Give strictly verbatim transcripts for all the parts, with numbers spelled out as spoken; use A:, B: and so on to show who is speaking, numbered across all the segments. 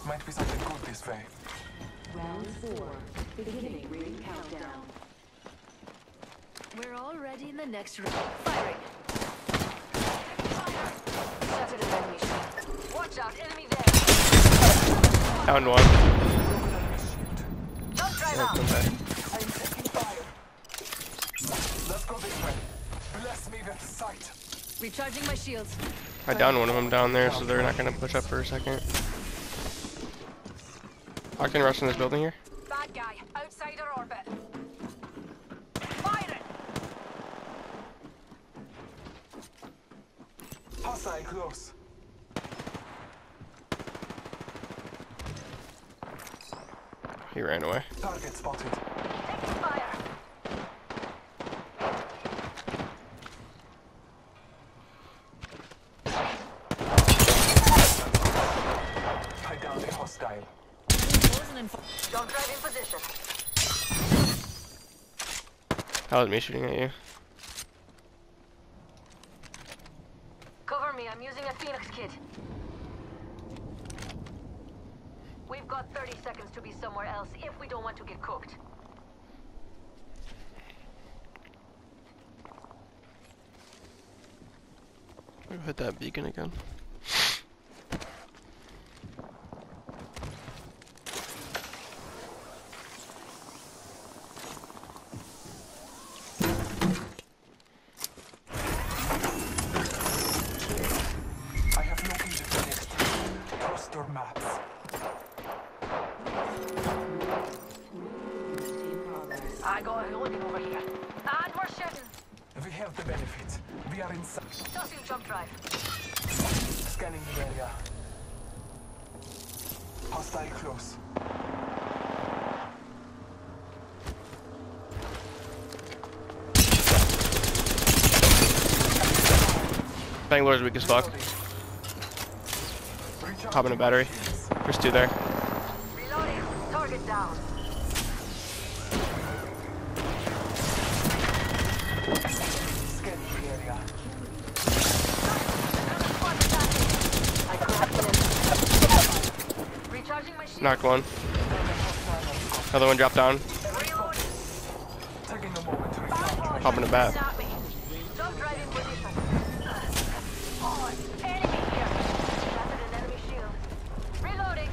A: Might be something good this way.
B: Round four. Beginning ring countdown.
C: We're already in the next round. Firing. Fire. Shattered an enemy shield. Watch out, enemy there.
D: Down one.
C: Don't drive
D: Yeah,
C: out.
D: come back.
A: I'm taking fire. Let's go this way. Bless me with sight.
C: Recharging my shields.
D: I downed one of them down there, so they're not gonna push up for a second. I can rush in this building here.
C: Bad guy, outside our orbit. Fire it!
A: Hostile close.
D: He ran away.
A: Target spotted.
C: Taking fire.
A: I downed a hostile.
C: Don't drive in position.
D: That was me shooting at you.
C: Cover me, I'm using a Phoenix kit. We've got thirty seconds to be somewhere else if we don't want to get cooked.
D: Hit that beacon again.
A: I have located the next room. Trust your maps.
C: I got a loading over here. And we're shooting.
A: We have the benefit. We are inside.
C: Tossing jump drive.
A: Scanning the area. Hostile close.
D: Bangalore's weak as fuck. Popping a battery. There's two there.
C: Reloading. Target down.
A: Scanning the area.
C: I cracked it. Recharging my shield.
D: Knocked one. Another one dropped down.
C: Reloading.
A: Taking a moment to recharge my
D: Popping a bat.
C: Stop me. Jump drive in position. Oh, enemy here. Shattered an enemy shield. Reloading.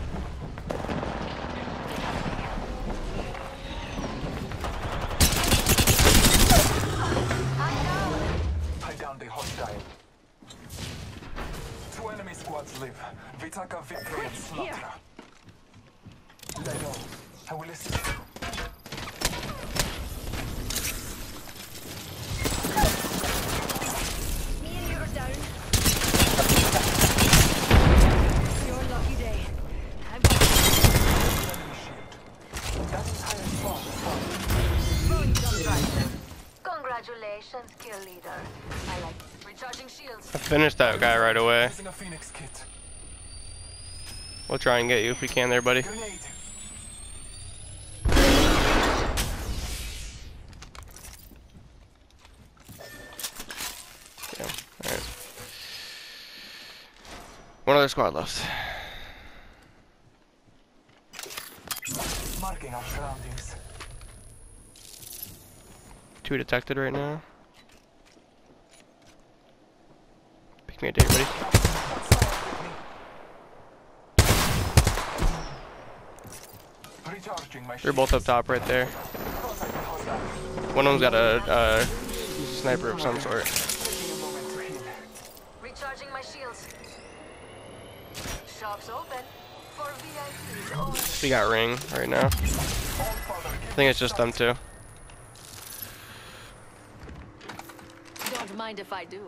C: I'm down.
A: I downed a hostile. Two enemy squads live. We take a victory and slaughter. Lay low. I will assist you.
C: Me and you are down. Your lucky day. I'm
A: Enemy shield. That entire squad is fine.
C: throwing jump drive. Congratulations, kill leader. I like recharging shields.
D: I finished that guy right away.
A: Using a Phoenix kit.
D: We'll try and get you if we can there, buddy.
A: Grenade.
D: Yeah. Alright. One other squad left.
A: Marking our surroundings.
D: Two detected right now. Pick me a date, buddy.
A: Recharging my
D: They're both up top right there. One of them's got a, a sniper of some sort.
A: Taking a moment to heal.
C: Recharging my shields. Shops open for V I Ps only.
D: We got ring right now. I think it's just them two.
C: Don't mind if I do.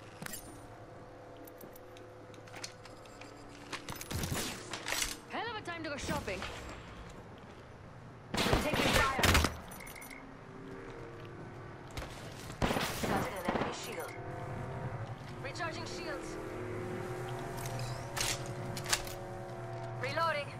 C: Hell of a time to go shopping. Taking fire. Shattered an enemy shield. Recharging shields. Reloading.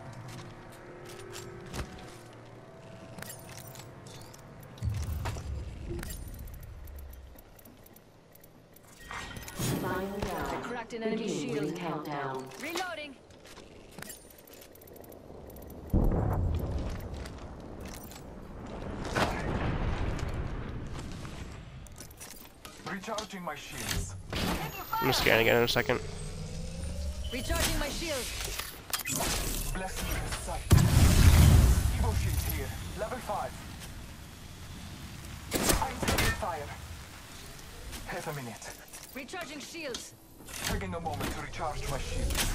B: Final round.
C: Cracked an enemy
B: Beginning
C: shield.
B: ring countdown.
C: Reloading.
A: Recharging my shields.
D: I'm gonna scan again in a second.
C: Recharging my shield.
A: Blessing in sight. Evo shield here. Level five. I'm taking fire. Half a minute.
C: Recharging shields.
A: Taking a moment to recharge my shields.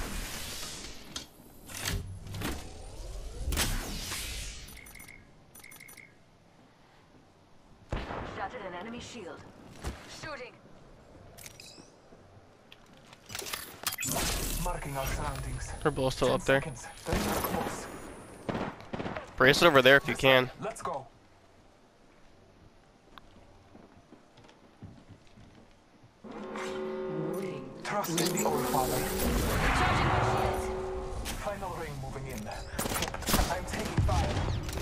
C: Shattered an enemy shield. Shooting.
A: Marking our surroundings.
D: Her bull's still up there.
A: Seconds. They're not close.
D: Brace it over there if you can.
A: Let's go.
B: Warning.
A: Trust in the old father.
C: Recharging my shields.
A: Final ring moving in. I'm taking fire.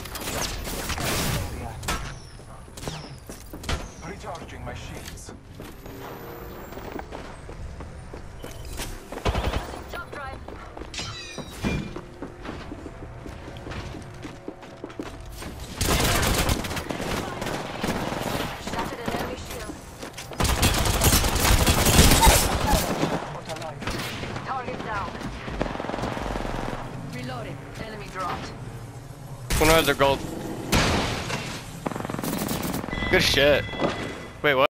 A: Area. Recharging my shields.
C: Jump drive. Shattered an enemy shield.
A: But alive.
C: Target down. Reloading. Enemy dropped.
D: One has their gold. Good shit. Wait, what?